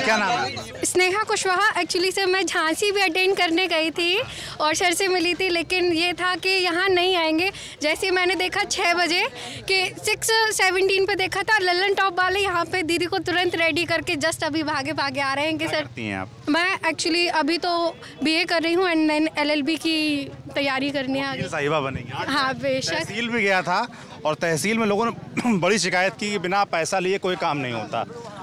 क्या नाम है? स्नेहा कुशवाहा। एक्चुअली सर मैं झांसी भी अटेंड करने गई थी और सर से मिली थी, लेकिन ये था कि यहाँ नहीं आएंगे। जैसे मैंने देखा 6 बजे कि 6:17 पे देखा था लल्लन टॉप वाले यहाँ पे दीदी को तुरंत रेडी करके जस्ट अभी भागे भागे आ रहे हैं कि सर मैं एक्चुअली अभी तो BA कर रही हूँ एंड देन LLB की तैयारी करनी है। साहिबा बनेगी। हाँ बेशक। तहसील भी गया था और तहसील में लोगों ने बड़ी शिकायत की कि बिना पैसा लिए कोई काम नहीं होता।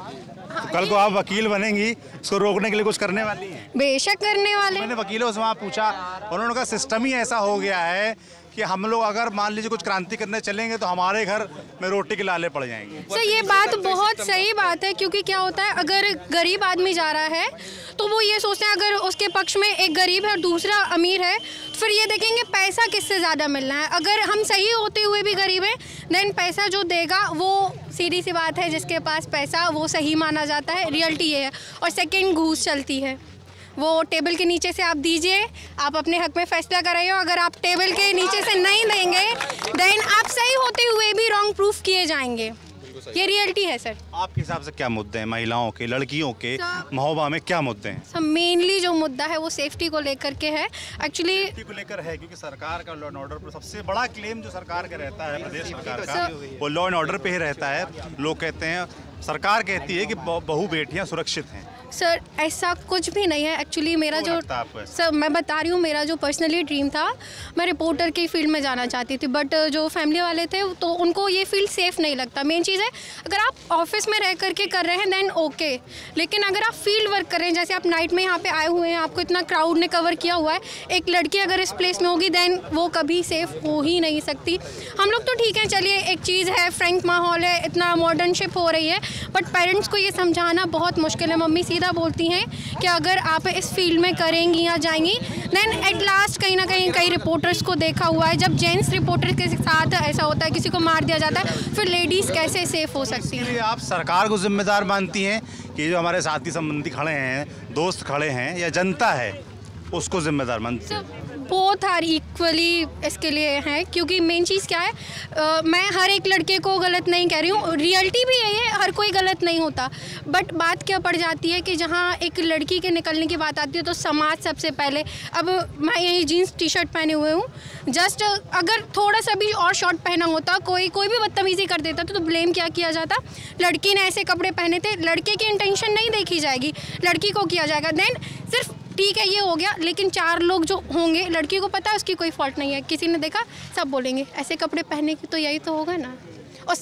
तो कल को आप वकील बनेंगी, इसको रोकने के लिए कुछ करने वाली हैं? बेशक करने वाले। मैंने वकीलों से वहाँ पूछा, उन्होंने कहा सिस्टम ही ऐसा हो गया है कि हम लोग अगर मान लीजिए कुछ क्रांति करने चलेंगे तो हमारे घर में रोटी के लाले पड़ जाएंगे। सर ये बात बहुत सही बात है, क्योंकि क्या होता है अगर गरीब आदमी जा रहा है तो वो ये सोचते हैं अगर उसके पक्ष में एक गरीब है और दूसरा अमीर है तो फिर ये देखेंगे पैसा किससे ज़्यादा मिलना है। अगर हम सही होते हुए भी गरीब हैं देन पैसा जो देगा वो सीधी सी बात है, जिसके पास पैसा वो सही माना जाता है, रियलिटी ये है। और सेकेंड घूस चलती है, वो टेबल के नीचे से आप दीजिए, आप अपने हक में फैसला कराइए। अगर आप टेबल के नीचे से नहीं देंगे देन आप सही होते हुए भी रॉन्ग प्रूफ किए जाएंगे। ये रियलिटी है सर। आपके हिसाब से क्या मुद्दे हैं महिलाओं के, लड़कियों के, महोबा में क्या मुद्दे हैं? सर मेनली जो मुद्दा है वो सेफ्टी को लेकर के है। एक्चुअली सेफ्टी को लेकर है क्योंकि सरकार का लॉ एंड ऑर्डर पर सबसे बड़ा क्लेम जो सरकार का रहता है, प्रदेश सरकार का, वो लॉ एंड ऑर्डर पे ही रहता है। लोग कहते हैं, सरकार कहती है कि बहू बेटियां सुरक्षित हैं। सर ऐसा कुछ भी नहीं है। एक्चुअली मेरा जो सर मैं बता रही हूँ, मेरा जो पर्सनली ड्रीम था, मैं रिपोर्टर की फील्ड में जाना चाहती थी, बट जो फैमिली वाले थे तो उनको ये फील्ड सेफ़ नहीं लगता। मेन चीज़ है अगर आप ऑफिस में रह करके कर रहे हैं देन ओके, लेकिन अगर आप फील्ड वर्क कर रहे हैं, जैसे आप नाइट में यहाँ पे आए हुए हैं, आपको इतना क्राउड ने कवर किया हुआ है, एक लड़की अगर इस प्लेस में होगी देन वो कभी सेफ़ हो ही नहीं सकती। हम लोग तो ठीक है, चलिए एक चीज़ है, फ्रैंक माहौल है, इतना मॉडर्नशिप हो रही है, बट पेरेंट्स को ये समझाना बहुत मुश्किल है। मम्मी सीधा बोलती हैं कि अगर आप इस फील्ड में करेंगी या जाएंगी देन एट लास्ट कहीं ना कहीं कई रिपोर्टर्स को देखा हुआ है, जब जेंट्स रिपोर्टर के साथ ऐसा होता है, किसी को मार दिया जाता है, फिर लेडीज़ कैसे सेफ हो सकती हैं? आप सरकार को जिम्मेदार मानती हैं कि जो हमारे साथी संबंधी खड़े हैं, दोस्त खड़े हैं, या जनता है उसको जिम्मेदार मानती हैं? बोथ आर इक्वली इसके लिए हैं, क्योंकि मेन चीज़ क्या है, मैं हर एक लड़के को गलत नहीं कह रही हूँ, रियलिटी भी यही है, हर कोई गलत नहीं होता, बट बात क्या पड़ जाती है कि जहाँ एक लड़की के निकलने की बात आती है तो समाज सबसे पहले। अब मैं यही जीन्स टी-शर्ट पहने हुए हूँ, जस्ट अगर थोड़ा सा भी और शॉर्ट पहना होता, कोई भी बदतमीज़ी कर देता तो ब्लेम क्या किया जाता, लड़की ने ऐसे कपड़े पहने थे, लड़के की इंटेंशन नहीं देखी जाएगी, लड़की को किया जाएगा। देन सिर्फ ठीक है ये हो गया, लेकिन 4 लोग जो होंगे, लड़की को पता है उसकी कोई फॉल्ट नहीं है, किसी ने देखा सब बोलेंगे ऐसे कपड़े पहने की, तो यही तो होगा ना। और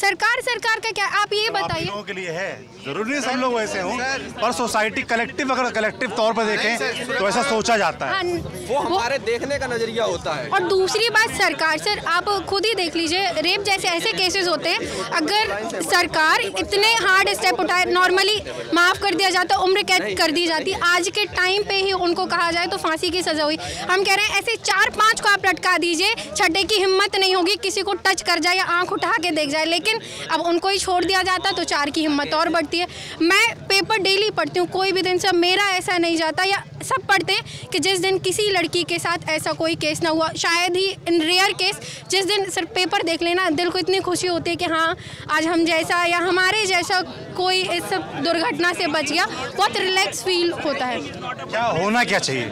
सरकार का क्या, आप ये बताइए। लोगों के लिए है, जरूरी नहीं सब लोग वैसे हों, पर सोसाइटी कलेक्टिव, अगर कलेक्टिव तौर पर देखें तो ऐसा सोचा जाता है। वो हमारे देखने का नजरिया होता है। और दूसरी बात सरकार, सर आप खुद ही देख लीजिए, रेप जैसे ऐसे केसेस होते हैं, अगर सरकार इतने हार्ड स्टेप उठाए, नॉर्मली माफ़ कर दिया जाता, उम्र कैद कर दी जाती, आज के टाइम पे ही उनको कहा जाए तो फांसी की सजा हुई। हम कह रहे हैं ऐसे 4-5 को आप लटका दीजिए, छठे की हिम्मत नहीं होगी, किसी को टच कर जाए या आँख उठा के देख जाए, लेकिन अब उनको ही छोड़ दिया जाता तो 4 की हिम्मत और बढ़ती है। मैं पेपर डेली पढ़ती हूँ, कोई भी दिन सब मेरा ऐसा नहीं जाता, या सब पढ़ते हैं कि जिस दिन किसी लड़की के साथ ऐसा कोई केस ना हुआ, शायद ही इन रेयर केस, जिस दिन सिर्फ पेपर देख लेना दिल को इतनी खुशी होती है कि हाँ आज हम जैसा या हमारे जैसा कोई इस सब दुर्घटना से बच गया, बहुत रिलैक्स फील होता है। क्या होना क्या चाहिए?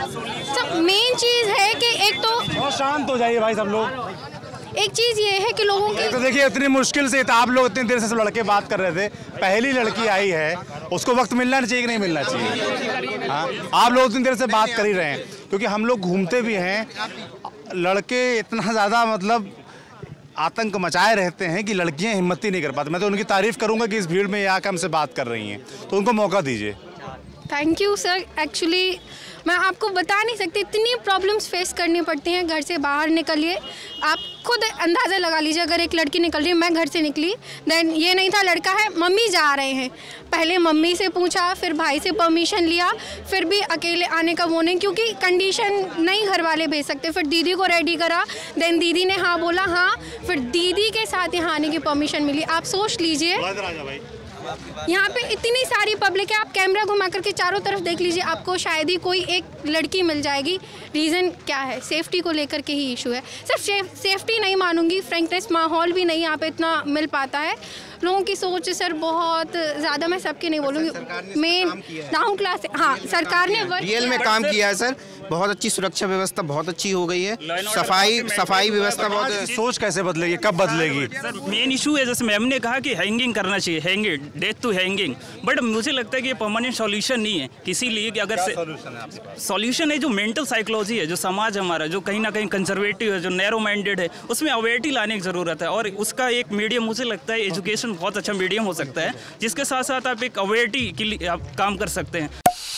सब मेन चीज़ है कि एक तो शांत हो जाइए भाई सब लोग। एक चीज़ ये है कि लोगों की तो देखिए इतनी मुश्किल से तो आप लोग इतनी देर से सब लड़के बात कर रहे थे, पहली लड़की आई है, उसको वक्त मिलना चाहिए कि नहीं मिलना चाहिए? हाँ, आप लोग इतनी देर से बात कर ही रहे हैं, क्योंकि हम लोग घूमते भी हैं, लड़के इतना ज़्यादा मतलब आतंक मचाए रहते हैं कि लड़कियां हिम्मत ही नहीं कर पाती। मैं तो उनकी तारीफ़ करूंगा कि इस भीड़ में आकर हमसे बात कर रही हैं, तो उनको मौका दीजिए। Thank you sir. एक्चुअली मैं आपको बता नहीं सकती, इतनी प्रॉब्लम्स फेस करनी पड़ती हैं। घर से बाहर निकलिए, आप खुद अंदाज़ा लगा लीजिए, अगर एक लड़की निकल रही है, मैं घर से निकली, देन ये नहीं था लड़का है, मम्मी जा रहे हैं, पहले मम्मी से पूछा, फिर भाई से परमिशन लिया, फिर भी अकेले आने का वो नहीं, क्योंकि कंडीशन नहीं घर वाले भेज सकते, फिर दीदी को रेडी करा, देन दीदी ने हाँ बोला, हाँ, फिर दीदी के साथ यहाँ आने की परमिशन मिली। आप सोच लीजिए यहाँ पे इतनी सारी पब्लिक है, आप कैमरा घुमा करके चारों तरफ देख लीजिए, आपको शायद ही कोई एक लड़की मिल जाएगी। रीज़न क्या है? सेफ्टी को लेकर के ही इशू है। सिर्फ सेफ्टी नहीं मानूंगी, फ्रेंकनेस माहौल भी नहीं यहाँ पे इतना मिल पाता है। लोगों की सोच सर बहुत ज़्यादा, मैं सबकी नहीं बोलूँगी, मेन डाउन क्लास। हाँ, सरकार ने रियल में काम किया है सर, बहुत अच्छी सुरक्षा व्यवस्था बहुत अच्छी हो गई है, सफाई व्यवस्था बहुत। सोच कैसे बदलेगी, कब बदलेगी? सर मेन इशू है, जैसे मैम ने कहा कि हैंगिंग करना चाहिए, hanging, death to hanging, but मुझे लगता है कि ये परमानेंट सॉल्यूशन नहीं है। इसीलिए कि अगर सॉल्यूशन है जो मेंटल साइकोलॉजी है, जो समाज हमारा जो कहीं ना कहीं कंजर्वेटिव है, जो नैरो माइंडेड है, उसमें अवेयरटी लाने की ज़रूरत है। और उसका एक मीडियम मुझे लगता है एजुकेशन बहुत अच्छा मीडियम हो सकता है, जिसके साथ साथ आप एक अवेयरटी के लिए आप काम कर सकते हैं।